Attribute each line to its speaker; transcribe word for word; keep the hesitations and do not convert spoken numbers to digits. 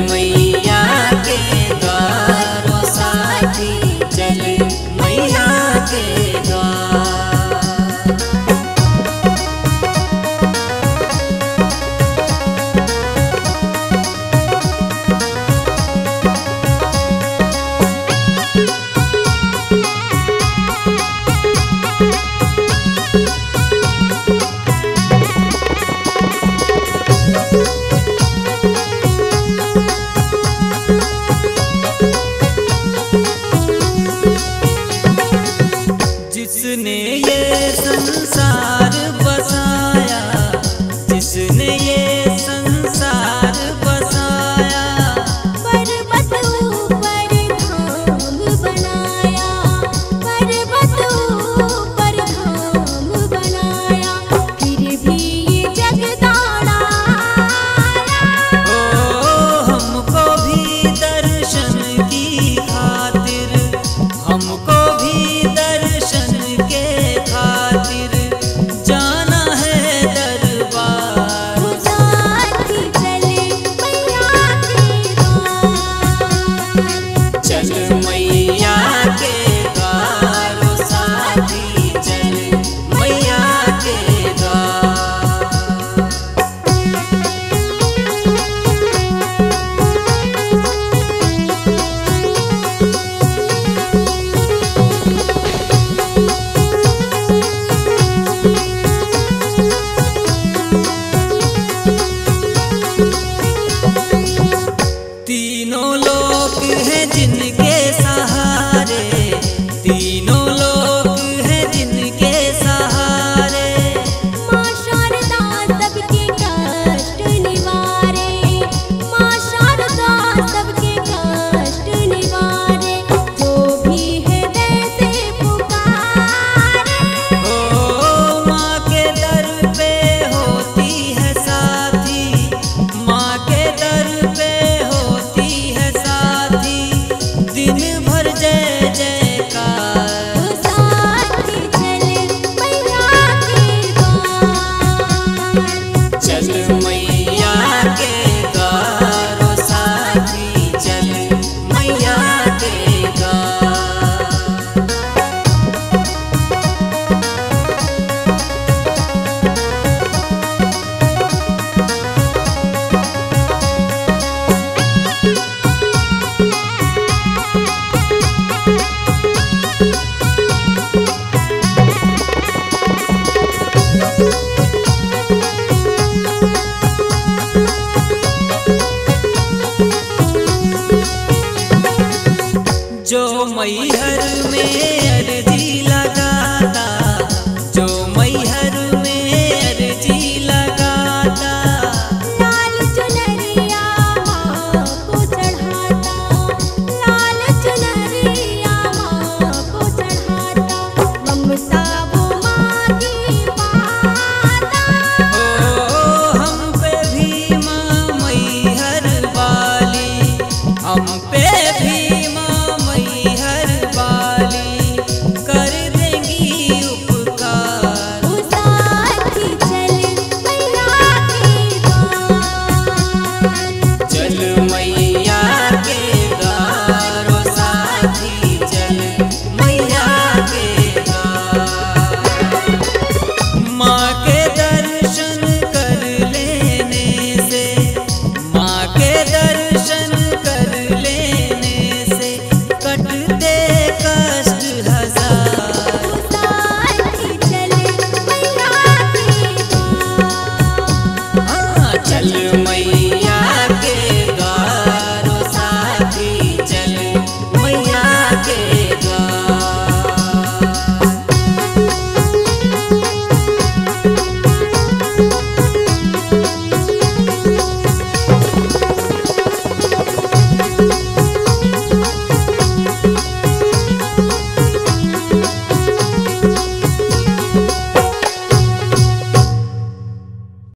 Speaker 1: मैया के द्वार साथी, चल मैया के द्वार। जिसने ये संसार बसाया, जिसने ये संसार बसाया,
Speaker 2: पर्वत ऊपर धाम बनाया, पर्वत ऊपर धाम बनाया, फिर भी ये जग दौड़ाया।
Speaker 1: ओ हमको भी दर्शन की खातिर, हमको भी दर्शन के खातिर जाना है दरबार।
Speaker 2: साथी चले मैया के द्वार,
Speaker 1: चल मैया के द्वार साथी, चल मैया के द्वार। तीनों लोक हैं जिनके सहारे, तीनों लोक हैं जिनके सहारे।
Speaker 2: माँ शारदा सबके कष्ट निवारे, माँ शारदा सबके कष्ट निवारे, जो भी हृदय से पुकारे।
Speaker 1: ओ माँ के दर पे होती है साथी, माँ के दर पे होती है साथी, दिन भर जय जयकार।
Speaker 2: साथी चले मैया के द्वार,
Speaker 1: चल मैया के द्वार साथी, चल मैया के द्वार। जो मैहर में